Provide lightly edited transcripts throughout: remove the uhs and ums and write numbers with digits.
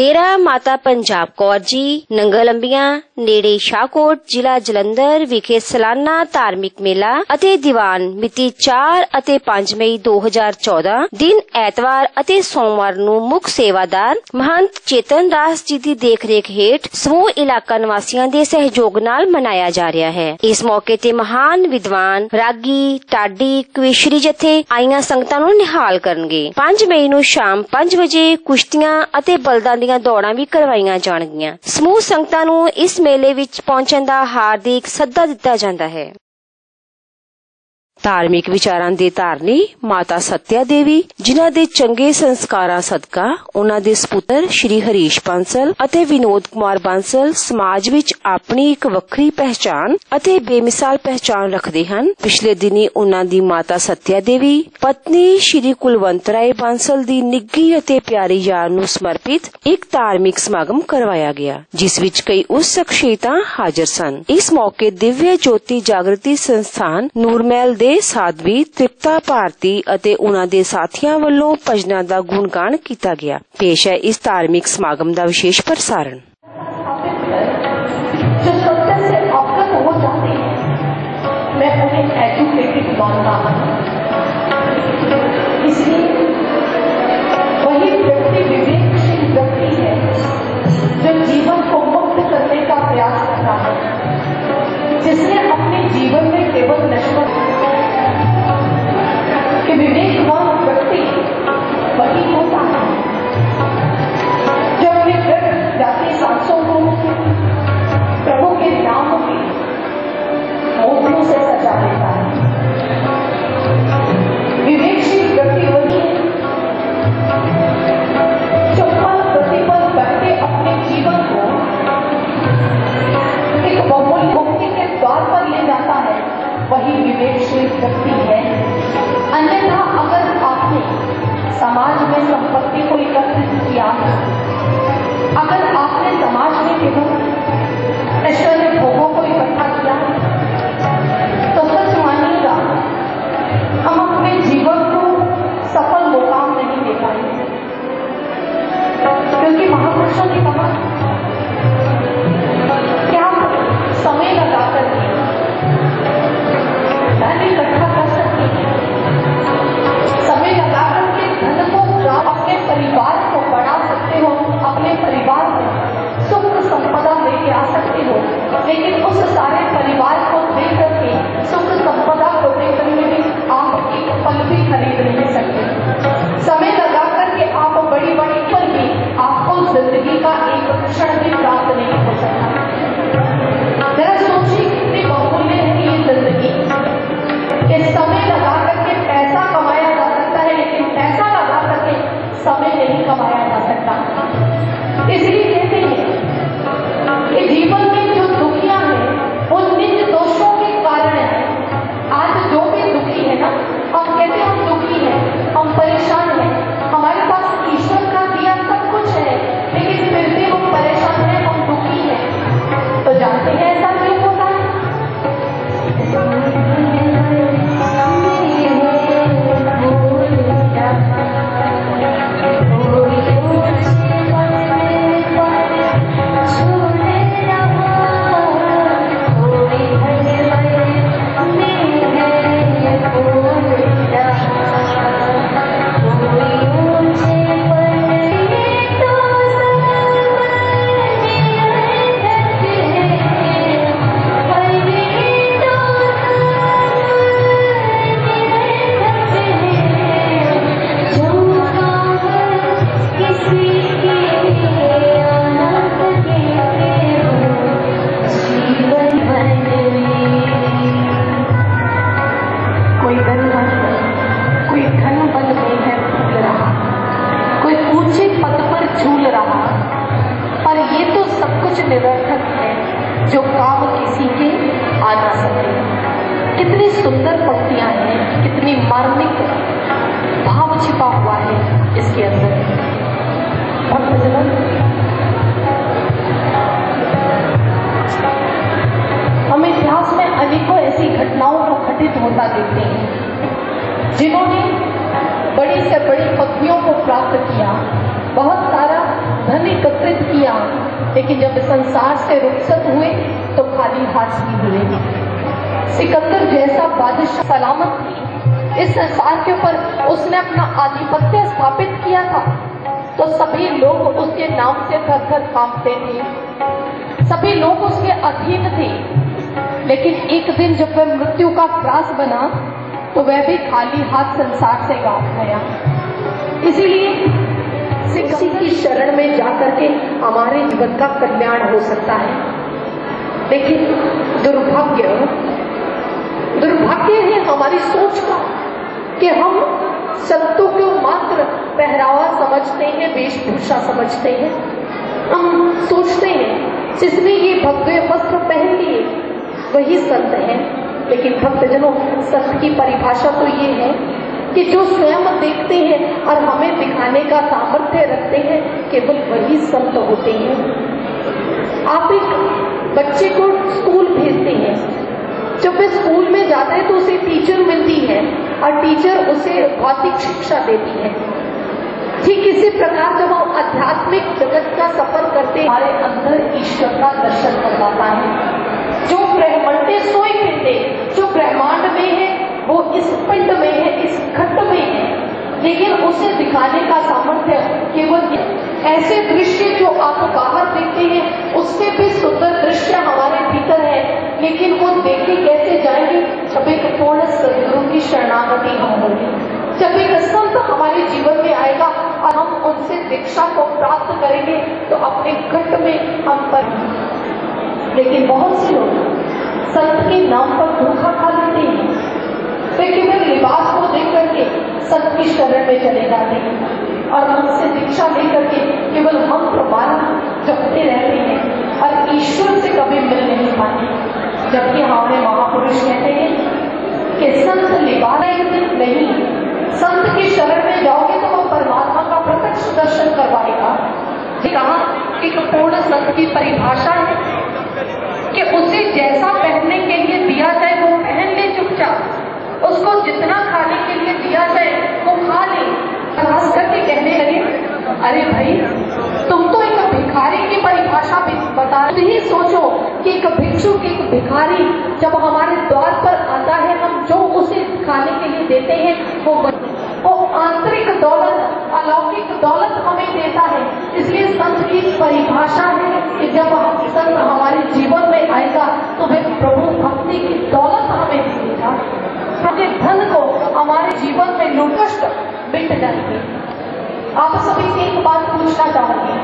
डेरा माता पंजाब कौर जी नंगलंबिया नेड़े शाहकोट जिला जलंधर विखे सालाना धार्मिक मेला ਅਤੇ ਦੀਵਾਨ ਮਿਤੀ 4 ਅਤੇ 5 ਮਈ 2014 ਦਿਨ ਐਤਵਾਰ ਅਤੇ ਸੋਮਵਾਰ ਨੂੰ ਮੁੱਖ ਸੇਵਾਦਾਰ ਮਹੰਤ ਚੇਤਨ ਦਾਸ ਜੀ ਦੀ ਦੇਖਰੇਖ ਹੇਠ ਸਮੂਹ ਇਲਾਕਾ ਨਿਵਾਸੀਆਂ ਦੇ ਸਹਿਯੋਗ ਨਾਲ ਮਨਾਇਆ ਜਾ ਰਿਹਾ ਹੈ। ਇਸ ਮੌਕੇ ਤੇ ਮਹਾਨ ਵਿਦਵਾਨ ਰਾਗੀ ਟਾਡੀ ਕਵੀਸ਼ਰੀ ਜਥੇ ਆਈਆਂ ਸੰਗਤਾਂ ਨੂੰ ਨਿਹਾਲ ਕਰਨਗੇ। 5 ਮਈ ਨੂੰ ਸ਼ਾਮ 5 ਵਜੇ ਕੁਸ਼ਤੀਆਂ ਅਤੇ ਬਲਦਾਂ ਦੀਆਂ ਦੌੜਾਂ ਵੀ ਕਰਵਾਈਆਂ ਜਾਣਗੀਆਂ। ਸਮੂਹ ਸੰਗਤਾਂ ਨੂੰ ਇਸ ਮੇਲੇ ਵਿੱਚ ਪਹੁੰਚਣ ਦਾ ਹਾਰਦਿਕ ਸੱਦਾ ਦਿੱਤਾ ਜਾਂਦਾ ਹੈ। धार्मिक विचारां दे धारनी माता सत्या देवी जिन्हां दे चंगे संस्कारां सदका उन्हां दे सपुत्र श्री हरीश बांसल अते विनोद कुमार बांसल समाज विच अपनी एक वक्री पहचान अते बेमिसाल पहचान रखदे हन। पिछले दिनी उन्हां दी माता सत्या देवी पत्नी श्री कुलवंत राय बांसल दी निੱਘੀ अते प्यारी याद नूं समर्पित एक धार्मिक समागम करवाया गया जिस विच कई उस शख्सियतां हाजिर सन। इस मौके दिव्य ज्योति जागृति संस्थान नूरमहल दे साधवी तृप्ता भारती ਅਤੇ ਉਹਨਾਂ ਦੇ ਸਾਥੀਆਂ ਵੱਲੋਂ ਭਜਨਾਂ ਦਾ ਗੁਣਗਾਨ ਕੀਤਾ ਗਿਆ। ਪੇਸ਼ ਹੈ ਇਸ ਧਾਰਮਿਕ ਸਮਾਗਮ ਦਾ ਵਿਸ਼ੇਸ਼ ਪ੍ਰਸਾਰਣ। जिसने अपने जीवन में केवल नश्वर कि विवेकवान व्यक्ति वही होता है जो अपने व्यक्त जाति सांसों को प्रभु के नाम के मोतियों से सजा देता है। विवेकशील व्यक्ति वही है जो पल प्रतिपल करके अपने जीवन को एक बहुमूल्य मुक्ति के द्वार पर ले जाता है। वही विवेकशील व्यक्ति है। अन्यथा अगर आपने समाज में संपत्ति को एकत्रित किया, अगर आपने समाज में केवल ऐश्वर्य भोगों को इकट्ठा किया, तो सच मानिएगा हम अपने जीवन को सफल मुकाम नहीं दे पाएंगे। क्योंकि महापुरुषों ने कहा क्या समय लगा करके धन इकट्ठा कर सकते हैं, समय लगा करके धन को अपने परिवार को बढ़ा सकते हो, अपने परिवार को सुख संपदा लेके आ सकते हो, लेकिन उस सारे परिवार को दे करके सुख संपदा को दे करके भी आप एक पल भी खरीद नहीं सकते। समय लगा करके आप बड़ी बड़ी पल भी आपको जिंदगी का एक क्षण भी प्राप्त नहीं हो सकता। जरा सोचिए कितनी बहुमूल्य है ये जिंदगी। इस समय लगा करके पैसा कमाया जा सकता है, लेकिन पैसा लगा करके समय नहीं कमाया जा सकता। इसलिए कहते हैं कि जीवन में जो दुखियां हैं वो निज दोषों के कारण है। आज जो भी दुखी है ना, हम कहते हैं हम दुखी हैं, हम परेशान हैं, हमारे पास ईश्वर का दिया सब कुछ है, लेकिन फिर भी हम परेशान हैं, हम दुखी हैं। तो जानते हैं ऐसा क्यों होता है? निरर्थक है जो काम किसी के आ ना सके। कितनी सुंदर पंक्तियां हैं, कितनी मार्मिक भाव छिपा हुआ है इसके अंदर। भक्तजन, हम इतिहास में अनेकों ऐसी घटनाओं को घटित होता देखते हैं जिन्होंने बड़ी से बड़ी पदवियों को प्राप्त किया, बहुत सारा धन एकत्रित किया, लेकिन जब संसार से रुखसत हुए तो खाली हाथ ही हुए। सिकंदर जैसा बादशाह सलामत थी इस संसार के ऊपर, उसने अपना आधिपत्य स्थापित किया था, तो सभी लोग उसके नाम से थर थर कांपते थे, सभी लोग उसके अधीन थे। लेकिन एक दिन जब वह मृत्यु का ग्रास बना तो वह भी खाली हाथ संसार से गाँव गया। इसीलिए किसी की शरण में जाकर के हमारे जीवन का कल्याण हो सकता है। लेकिन दुर्भाग्य है हमारी सोच का कि हम संतों को मात्र पहरावा समझते हैं, वेशभूषा समझते हैं। हम सोचते हैं जिसने ये भव्य वस्त्र पहन लिए वही संत है। लेकिन भक्तजनों, संत की परिभाषा तो ये है कि जो स्वयं देखते हैं और हमें दिखाने का सामर्थ्य रखते हैं, केवल वही संत होते हैं। आप एक बच्चे को स्कूल भेजते हैं, जब वह स्कूल में जाता है तो उसे टीचर मिलती है और टीचर उसे भौतिक शिक्षा देती है। ठीक इसी प्रकार जब हम आध्यात्मिक जगत का सफर करते हैं, हमारे अंदर ईश्वर का दर्शन हो जाता है। जो ब्रह्मांडे सोए फिरते, जो ब्रह्मांड में है वो इस पिंड में है, इस खंड में है, लेकिन उसे दिखाने का सामर्थ्य केवल ऐसे दृश्य जो आप बाहर देखते हैं उससे भी सुंदर दृश्य हमारे भीतर है। लेकिन वो देखे कैसे जाएंगे जब एक पूर्ण सद्गुरु की शरणागति हम होगी, जब एक संत हमारे जीवन में आएगा और हम उनसे दीक्षा को प्राप्त करेंगे तो अपने घट में हम पर। लेकिन बहुत से लोग संत के नाम पर धोखा खा लेते हैं, वे केवल लिबास को देख करके संत की शरण में चले जाते हैं और उनसे दीक्षा लेकर के केवल मंत्र माला जपते रहते हैं और ईश्वर से कभी मिल नहीं पाते। जबकि हमारे महापुरुष कहते हैं कि संत लिबास नहीं, संत की शरण में जाओगे तो वह परमात्मा का प्रत्यक्ष दर्शन करवाएगा। कहा एक पूर्ण संत की परिभाषा है कि उसे जैसा पहनने के लिए दिया जाए वो पहन ले चुपचाप, उसको जितना खाने के लिए दिया जाए वो खा ले। खास करके कहने लगे, अरे भाई तुम तो एक भिखारी की परिभाषा भी बता ही सोचो कि एक भिक्षु की, एक भिखारी जब हमारे द्वार पर आता है, हम जो उसे खाने के लिए देते हैं वो आंतरिक दौलत, अलौकिक दौलत हमें देता है। इसलिए संत की परिभाषा है कि जब संत हमारे जीवन में आएगा तो वह प्रभु भक्ति की दौलत हमें देगा, क्योंकि धन को हमारे जीवन में लुटकष्ट मिट जाएंगे। आप सभी से एक बात पूछना चाहूंगी,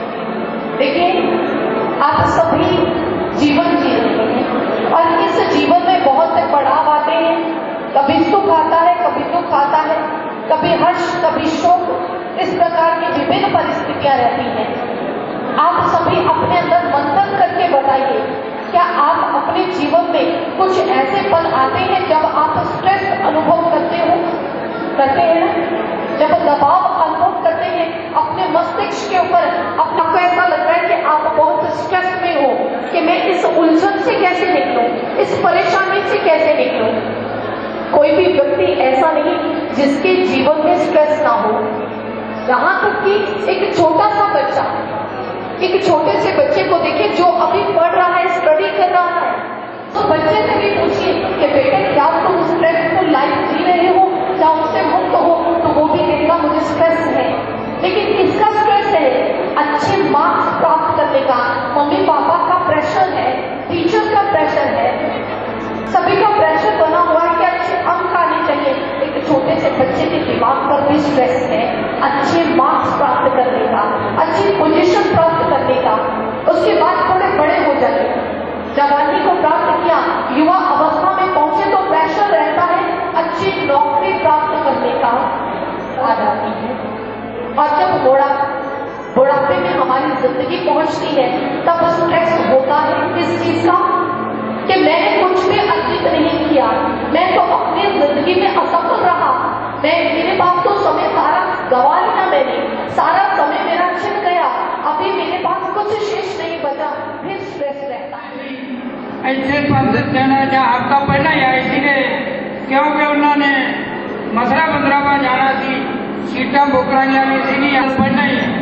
देखिए आप सभी जीवन जी रहे हैं और इस जीवन में बहुत से पड़ाव आते हैं, कभी सुख आता है, कभी दुख आता है, कभी हर्ष, कभी शोक, इस प्रकार की विभिन्न परिस्थितियां रहती हैं। आप सभी अपने अंदर मंथन करके बताइए, क्या आप अपने जीवन में कुछ ऐसे पल आते हैं जब आप स्ट्रेस अनुभव करते हैं ना, जब दबाव अनुभव करते हैं अपने मस्तिष्क के ऊपर, आपको ऐसा लग रहा है कि आप बहुत स्ट्रेस में हो कि मैं इस उलझन से कैसे निकलूं, इस परेशानी से कैसे निकलूं। कोई भी व्यक्ति ऐसा नहीं जिसके जीवन में स्ट्रेस ना हो। यहां तक कि एक छोटा सा बच्चा, एक छोटे से बच्चे को देखिए जो अभी पढ़ रहा है, स्टडी कर रहा है, तो बच्चे से भी पूछिए कि बेटे क्या तुम स्ट्रेसफुल लाइफ जी रहे हो, क्या उससे मुक्त हो, तो वो भी कहेगा मुझे स्ट्रेस है। लेकिन किसका स्ट्रेस है? अच्छे मार्क्स प्राप्त करने का, मम्मी पापा का प्रेशर है, टीचर का प्रेशर है, सभी का प्रेशर बना हुआ है कि अच्छे अंक आने चाहिए। एक छोटे से बच्चे के दिमाग पर भी स्ट्रेस है अच्छे मार्क्स प्राप्त करने का, अच्छी पोजीशन प्राप्त करने का। उसके बाद थोड़े बड़े हो जाए, जवानी को प्राप्त किया, युवा अवस्था में पहुंचे तो प्रेशर रहता है अच्छी नौकरी प्राप्त करने का आ जाती है। और जब बुढ़ापे में हमारी जिंदगी पहुंचती है तब स्ट्रेस होता है किस चीज का, कि मैंने कुछ भी अर्जित नहीं किया, मैं तो अपनी जिंदगी में असफल रहा, मेरे पास तो समय सारा गवा लिया, मैंने सारा समय मेरा छिन गया, अभी मेरे पास कुछ शेष नहीं बचा, फिर स्ट्रेस रहता है। ऐसे पंडित कहना था आपका पढ़ना ही आई थी क्योंकि उन्होंने मसरा बंदरा पर जाना थी, सीटा बुकराइया में सी पढ़ना ही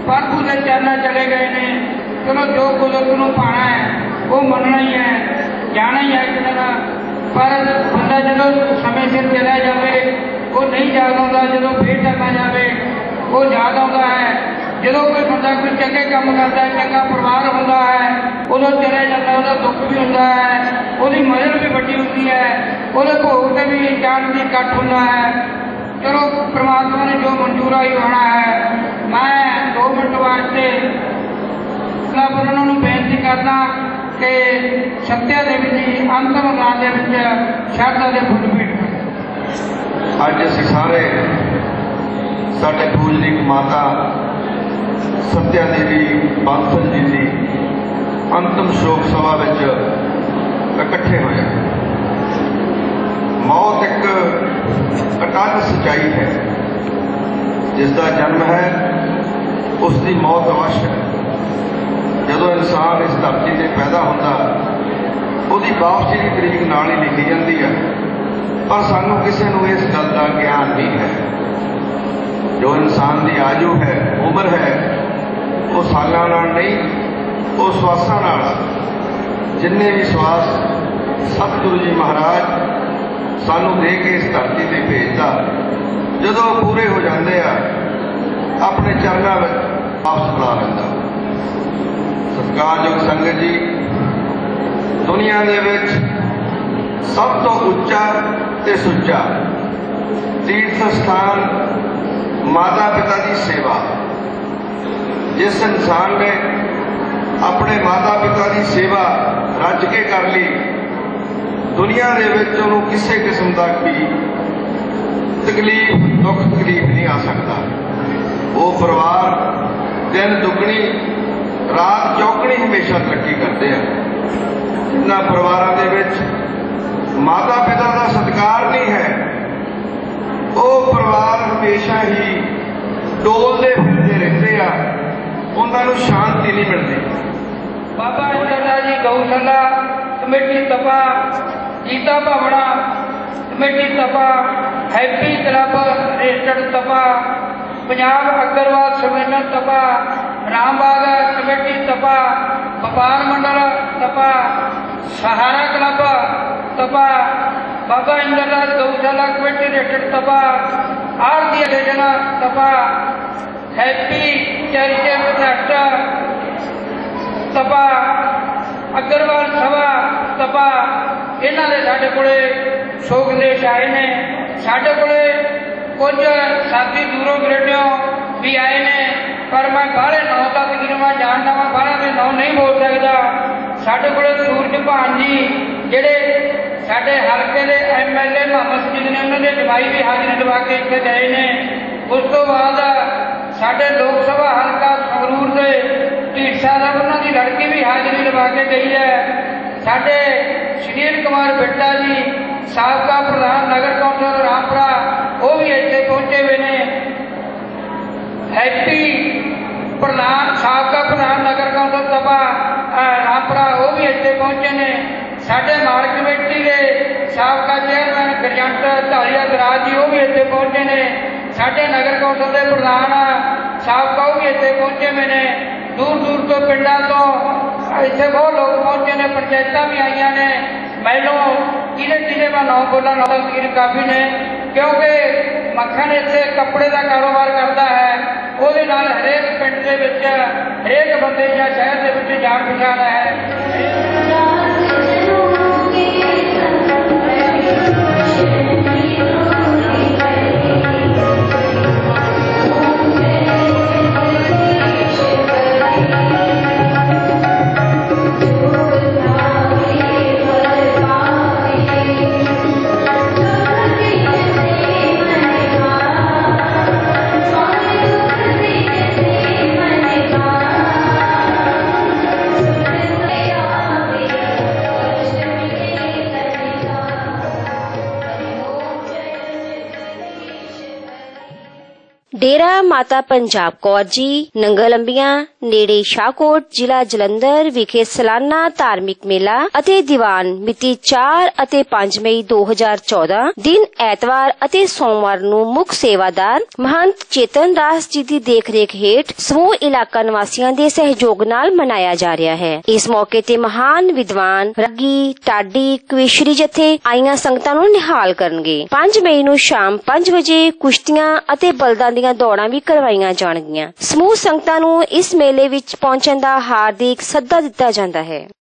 प्रभु के चरणों चले गए ने। चलो जो बुजुर्ग नूं पाना है वो मनना ही है, जाना ही है एक दिन, पर बंदा जो समय सिर चला जाए वो नहीं याद आता, जो फिर करना जाए वो याद आता है। जो कोई बंदा कोई चंगे काम करता है, चंगा परिवार होता है, उदों चले जाता है, उहदा दुख भी होता है, उसकी मदद भी वड्डी होती है, वो भोग से भी जान की इकट्ठ होता है। चलो परमात्मा ने जो मंजूर आई होना है। मैं 2 मिनट वास्ते उन्होंने बेनती करना कि सत्या देवी जी अंतिम अरदास दे विच शरधा दे फुੱਲ भेंट करें। अज असीं सारे साडे पूजनीक माता सत्या देवी बांसल जी की अंतिम शोक सभा विच इकट्ठे होए। मौत एक अटल सच्चाई है, जिसका जन्म है उसकी मौत अवश्य है। जदों इंसान इस धरती से पैदा होता उसकी वापसी की तरीक नाल ही लिखी जाती है, पर सानू किसी को इस गल का ज्ञान नहीं है। जो इंसान की आयु है, उम्र है, वो सालों नाल नहीं, वो श्वासां नाल। जिन्ने भी श्वास सतगुरु जी महाराज सानू दे के इस धरती से भेजता, जदों पूरे हो जाते हैं अपने चरणों में वापस बुला लेंदा। सत्कारयोग संगत जी, दुनिया दे विच सब तो उच्चा ते सुच्चा तीर्थ स्थान माता पिता की सेवा। जिस इंसान ने अपने माता पिता की सेवा रज के कर ली, दुनिया दे विच उहनूं किसी किस्म का भी तकलीफ दुख तकलीफ नहीं आ सकता। वो परिवार दिन दुगनी रात चौगनी हमेशा तरक्की करते हैं। जिन्हां परिवारों के विच माता पिता का सत्कार नहीं है, वो परिवार हमेशा ही डोलते फिरते रहते हैं, उन्होंने शांति नहीं मिलती। बाबा इंद्रनाथ जी Gaushala committee Tapa, Geeta Bhavna committee Tapa, happy club registered Tapa, Punjab Agarwal सम्मेलन तपा, रामबाग कमेटी तपा, व्यापार मंडल तपा, सहारा क्लब तपा, बाबा इंद्रनाथ गौशाला कमेटी रजिस्टर्ड तपा, आरती योजना तपा, हैप्पी चैरिटेबल ट्रस्ट तपा, अग्रवाल सभा तपा, इन्हां दे साडे कोले शोक देश आए ने। साडे कोले कुछ साथी दूरों दरेडों भी आए ने, पर मैं बाहरे नौ तक गिनवा जानना वा, बाहर के नौ नहीं बोल सकता। साडे कोले सूरज भान जी जिहड़े साडे हल्के दे MLA मोहम्मद सिंह ने, उन्होंने जमाई भी हाजिरी लवा के इत्थे गए ने। उस तो बाद साडे लोक सभा हल्का संगरूर दे ढीडसा दा उन्हां दी लड़की भी हाजिरी लवा के गई है। साडे सुनील कुमार बिट्टा जी साबका प्रधान नगर कौंसल रामपुरा, वो भी इत्थे पहुंचे हुए ने। हैप्पी प्रधान साबका प्रधान नगर कौंसल तपा रामपुरा, वो भी इत्थे पहुंचे ने। साडे मार्ग कमेटी के साबका चेयरमैन गरजंट धालीवाल दराज जी, वो भी इत्थे पहुंचे ने। साडे नगर कौंसल के प्रधान साबका, वो भी इत्थे पहुंचे हुए ने। दूर दूर तो पिंडों तो इतने बहुत लोग पहुंचे ने, पंचायत भी आई ने। मैलों किले किले में नौ बोला नौ तस्वीर काफ़ी ने, क्योंकि मक्खन इतने कपड़े का कारोबार करता है, वो हरेक पिंड के हरेक बंदे या शहर के जान पहचान है। ਡੇਰਾ ਮਾਤਾ ਪੰਜਾਬ ਕੌਰ ਜੀ ਨੰਗਲ ਅੰਬੀਆਂ ਨੇੜੇ ਸ਼ਾਹਕੋਟ ਜ਼ਿਲ੍ਹਾ ਜਲੰਧਰ ਵਿਖੇ ਸਾਲਾਨਾ ਧਾਰਮਿਕ ਮੇਲਾ ਅਤੇ ਦੀਵਾਨ ਮਿਤੀ 4 ਅਤੇ 5 ਮਈ 2014 ਦਿਨ ਐਤਵਾਰ ਅਤੇ ਸੋਮਵਾਰ ਨੂੰ ਮੁੱਖ ਸੇਵਾਦਾਰ ਮਹੰਤ ਚੇਤਨ ਦਾਸ ਜੀ ਦੀ ਦੇਖਰੇਖ ਹੇਠ ਸਮੂਹ ਇਲਾਕਾ ਨਿਵਾਸੀਆਂ ਦੇ ਸਹਿਯੋਗ ਨਾਲ ਮਨਾਇਆ ਜਾ ਰਿਹਾ ਹੈ। ਇਸ ਮੌਕੇ ਤੇ ਮਹਾਨ ਵਿਦਵਾਨ ਰਾਗੀ ਟਾਡੀ ਕਵੀਸ਼ਰੀ ਜਥੇ ਆਈਆਂ ਸੰਗਤਾਂ ਨੂੰ ਨਿਹਾਲ ਕਰਨਗੇ। 5 ਮਈ ਨੂੰ ਸ਼ਾਮ 5 ਵਜੇ ਕੁਸ਼ਤੀਆਂ ਅਤੇ ਬਲਦਾਂ ਦੀਆਂ ਦੌੜਾਂ ਵੀ ਕਰਵਾਈਆਂ ਜਾਣਗੀਆਂ। ਸਮੂਹ ਸੰਗਤਾਂ ਨੂੰ ਇਸ ਮੇਲੇ ਵਿੱਚ ਪਹੁੰਚਣ ਦਾ ਹਾਰਦਿਕ ਸੱਦਾ ਦਿੱਤਾ ਜਾਂਦਾ ਹੈ।